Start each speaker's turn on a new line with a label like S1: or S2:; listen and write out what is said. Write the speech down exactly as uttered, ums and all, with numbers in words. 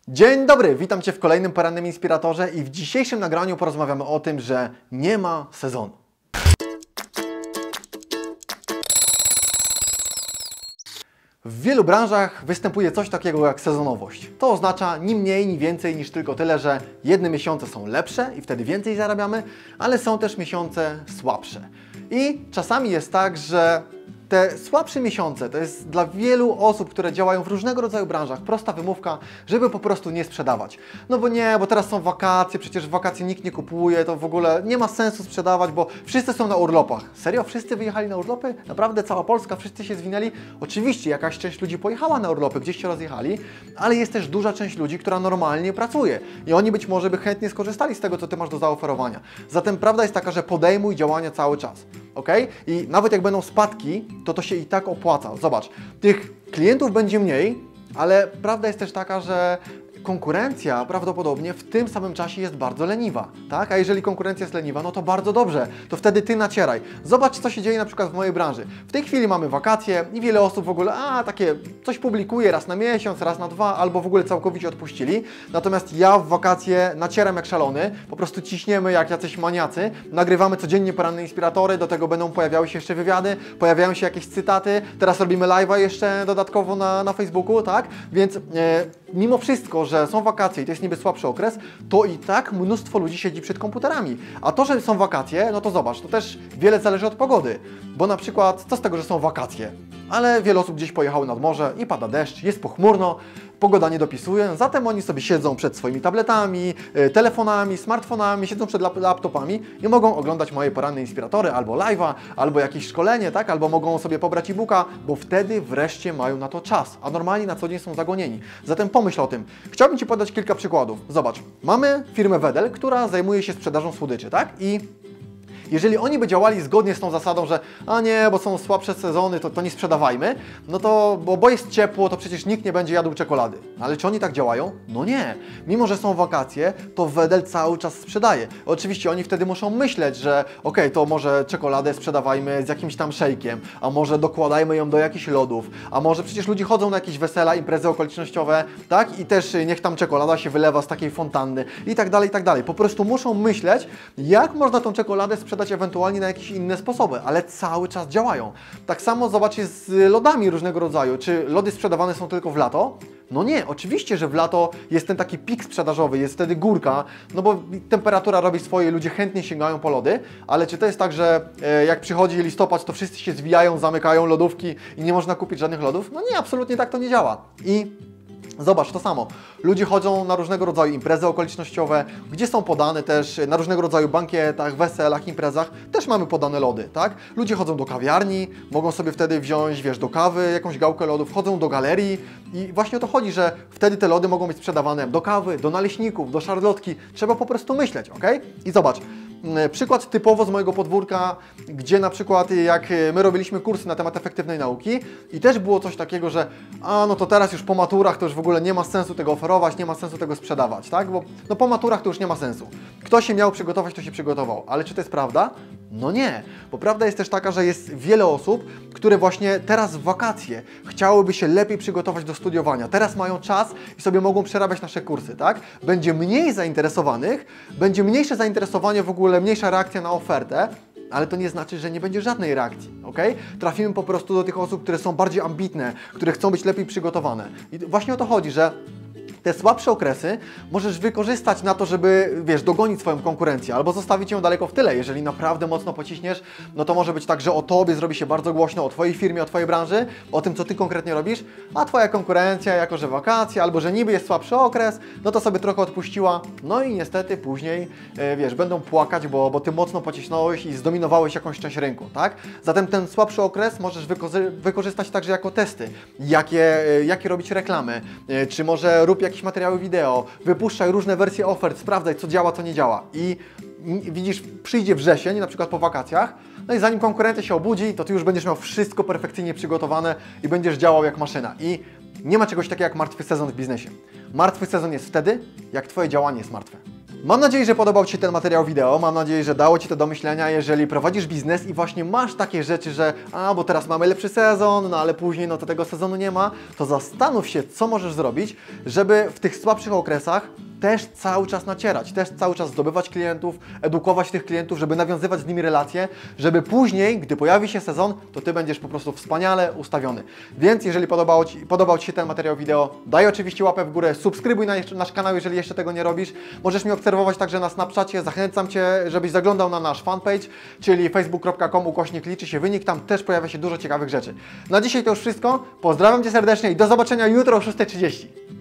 S1: Dzień dobry, witam Cię w kolejnym porannym Inspiratorze i w dzisiejszym nagraniu porozmawiamy o tym, że nie ma sezonu. W wielu branżach występuje coś takiego jak sezonowość. To oznacza ni mniej, ni więcej niż tylko tyle, że jedne miesiące są lepsze i wtedy więcej zarabiamy, ale są też miesiące słabsze. I czasami jest tak, że te słabsze miesiące to jest dla wielu osób, które działają w różnego rodzaju branżach, prosta wymówka, żeby po prostu nie sprzedawać. No bo nie, bo teraz są wakacje, przecież w wakacje nikt nie kupuje, to w ogóle nie ma sensu sprzedawać, bo wszyscy są na urlopach. Serio? Wszyscy wyjechali na urlopy? Naprawdę cała Polska? Wszyscy się zwinęli? Oczywiście jakaś część ludzi pojechała na urlopy, gdzieś się rozjechali, ale jest też duża część ludzi, która normalnie pracuje i oni być może by chętnie skorzystali z tego, co Ty masz do zaoferowania. Zatem prawda jest taka, że podejmuj działania cały czas. Ok? I nawet jak będą spadki, to to się i tak opłaca. Zobacz, tych klientów będzie mniej, ale prawda jest też taka, że konkurencja prawdopodobnie w tym samym czasie jest bardzo leniwa, tak? A jeżeli konkurencja jest leniwa, no to bardzo dobrze, to wtedy Ty nacieraj. Zobacz, co się dzieje na przykład w mojej branży. W tej chwili mamy wakacje i wiele osób w ogóle, a takie coś publikuje raz na miesiąc, raz na dwa, albo w ogóle całkowicie odpuścili. Natomiast ja w wakacje nacieram jak szalony, po prostu ciśniemy jak jacyś maniacy, nagrywamy codziennie poranne Inspiratory, do tego będą pojawiały się jeszcze wywiady, pojawiają się jakieś cytaty, teraz robimy live'a jeszcze dodatkowo na, na Facebooku, tak? Więc e, mimo wszystko, że że są wakacje i to jest niby słabszy okres, to i tak mnóstwo ludzi siedzi przed komputerami. A to, że są wakacje, no to zobacz, to też wiele zależy od pogody. Bo na przykład, co z tego, że są wakacje? Ale wiele osób gdzieś pojechało nad morze i pada deszcz, jest pochmurno, pogoda nie dopisuje, zatem oni sobie siedzą przed swoimi tabletami, telefonami, smartfonami, siedzą przed laptopami i mogą oglądać moje poranne Inspiratory, albo live'a, albo jakieś szkolenie, tak? Albo mogą sobie pobrać e-booka, bo wtedy wreszcie mają na to czas, a normalnie na co dzień są zagonieni. Zatem pomyśl o tym. Chciałbym Ci podać kilka przykładów. Zobacz, mamy firmę Wedel, która zajmuje się sprzedażą słodyczy, tak? I jeżeli oni by działali zgodnie z tą zasadą, że a nie, bo są słabsze sezony, to, to nie sprzedawajmy, no to, bo, bo jest ciepło, to przecież nikt nie będzie jadł czekolady. Ale czy oni tak działają? No nie. Mimo że są wakacje, to Wedel cały czas sprzedaje. Oczywiście oni wtedy muszą myśleć, że okej, okay, to może czekoladę sprzedawajmy z jakimś tam szejkiem, a może dokładajmy ją do jakichś lodów, a może przecież ludzie chodzą na jakieś wesela, imprezy okolicznościowe, tak? I też niech tam czekolada się wylewa z takiej fontanny i tak dalej, i tak dalej. Po prostu muszą myśleć, jak można tą czekoladę sprzedać ewentualnie na jakieś inne sposoby, ale cały czas działają. Tak samo zobacz jest z lodami różnego rodzaju. Czy lody sprzedawane są tylko w lato? No nie, oczywiście, że w lato jest ten taki pik sprzedażowy, jest wtedy górka, no bo temperatura robi swoje, ludzie chętnie sięgają po lody, ale czy to jest tak, że e, jak przychodzi listopad, to wszyscy się zwijają, zamykają lodówki i nie można kupić żadnych lodów? No nie, absolutnie tak to nie działa. I zobacz, to samo. Ludzie chodzą na różnego rodzaju imprezy okolicznościowe, gdzie są podane też na różnego rodzaju bankietach, weselach, imprezach, też mamy podane lody, tak? Ludzie chodzą do kawiarni, mogą sobie wtedy wziąć, wiesz, do kawy jakąś gałkę lodów, chodzą do galerii i właśnie o to chodzi, że wtedy te lody mogą być sprzedawane do kawy, do naleśników, do szarlotki. Trzeba po prostu myśleć, ok? I zobacz. Przykład typowo z mojego podwórka, gdzie na przykład jak my robiliśmy kursy na temat efektywnej nauki i też było coś takiego, że a no to teraz już po maturach to już w ogóle nie ma sensu tego oferować, nie ma sensu tego sprzedawać, tak? Bo no po maturach to już nie ma sensu. Kto się miał przygotować, to się przygotował. Ale czy to jest prawda? No nie, bo prawda jest też taka, że jest wiele osób, które właśnie teraz w wakacje chciałyby się lepiej przygotować do studiowania. Teraz mają czas i sobie mogą przerabiać nasze kursy, tak? Będzie mniej zainteresowanych, będzie mniejsze zainteresowanie w ogóle, mniejsza reakcja na ofertę, ale to nie znaczy, że nie będzie żadnej reakcji, ok? Trafimy po prostu do tych osób, które są bardziej ambitne, które chcą być lepiej przygotowane. I właśnie o to chodzi, że te słabsze okresy możesz wykorzystać na to, żeby, wiesz, dogonić swoją konkurencję albo zostawić ją daleko w tyle. Jeżeli naprawdę mocno pociśniesz, no to może być tak, że o Tobie zrobi się bardzo głośno, o Twojej firmie, o Twojej branży, o tym, co Ty konkretnie robisz, a Twoja konkurencja, jako że wakacje, albo że niby jest słabszy okres, no to sobie trochę odpuściła, no i niestety później, yy, wiesz, będą płakać, bo, bo Ty mocno pocisnąłeś i zdominowałeś jakąś część rynku, tak? Zatem ten słabszy okres możesz wykorzy wykorzystać także jako testy. Jakie, yy, jakie robić reklamy, yy, czy może rób jakieś materiały wideo, wypuszczaj różne wersje ofert, sprawdzaj, co działa, co nie działa. I widzisz, przyjdzie wrzesień, na przykład po wakacjach, no i zanim konkurencja się obudzi, to Ty już będziesz miał wszystko perfekcyjnie przygotowane i będziesz działał jak maszyna. I nie ma czegoś takiego jak martwy sezon w biznesie. Martwy sezon jest wtedy, jak Twoje działanie jest martwe. Mam nadzieję, że podobał Ci się ten materiał wideo, mam nadzieję, że dało Ci to do myślenia, jeżeli prowadzisz biznes i właśnie masz takie rzeczy, że a, bo teraz mamy lepszy sezon, no ale później no to tego sezonu nie ma, to zastanów się, co możesz zrobić, żeby w tych słabszych okresach też cały czas nacierać, też cały czas zdobywać klientów, edukować tych klientów, żeby nawiązywać z nimi relacje, żeby później, gdy pojawi się sezon, to Ty będziesz po prostu wspaniale ustawiony. Więc jeżeli podobał Ci, podobał Ci się ten materiał wideo, daj oczywiście łapę w górę, subskrybuj nasz kanał, jeżeli jeszcze tego nie robisz. Możesz mnie obserwować także na Snapchacie, zachęcam Cię, żebyś zaglądał na nasz fanpage, czyli facebook kropka com ukośnik liczy się wynik, tam też pojawia się dużo ciekawych rzeczy. Na dzisiaj to już wszystko, pozdrawiam Cię serdecznie i do zobaczenia jutro o szóstej trzydzieści.